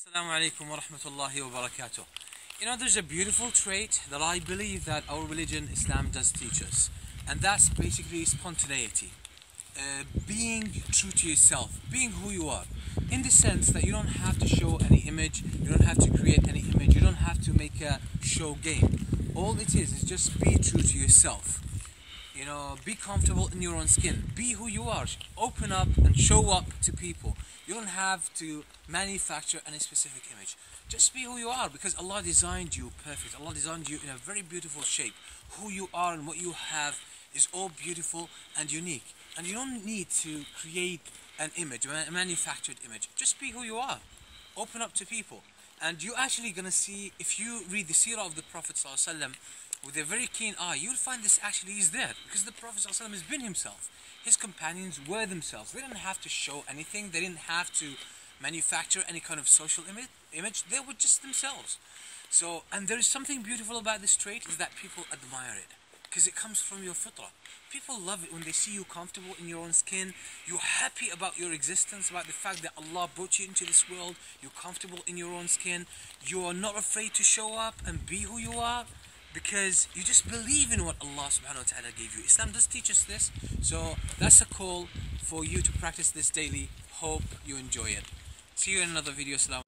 Assalamu alaikum wa rahmatullahi wa barakatuh. There's a beautiful trait that I believe that our religion, Islam, does teach us, and that's basically spontaneity. Being true to yourself, being who you are, in the sense that you don't have to show any image, you don't have to create any image, you don't have to make a show game. All it is just be true to yourself. Be comfortable in your own skin. Be who you are. Open up and show up to people. You don't have to manufacture any specific image. Just be who you are, because Allah designed you perfect. Allah designed you in a very beautiful shape. Who you are and what you have is all beautiful and unique. And you don't need to create an image, a manufactured image. Just be who you are. Open up to people. And you're actually going to see, if you read the seerah of the Prophet ﷺ with a very keen eye, you'll find this actually is there. Because the Prophet ﷺ has been himself. His companions were themselves. They didn't have to show anything. They didn't have to manufacture any kind of social image. They were just themselves. And there is something beautiful about this trait, is that people admire it. Because it comes from your fitrah. People love it when they see you comfortable in your own skin. You're happy about your existence, about the fact that Allah brought you into this world. You're comfortable in your own skin. You are not afraid to show up and be who you are, because you just believe in what Allah subhanahu wa ta'ala gave you. Islam does teach us this. So that's a call for you to practice this daily. Hope you enjoy it. See you in another video. Assalamu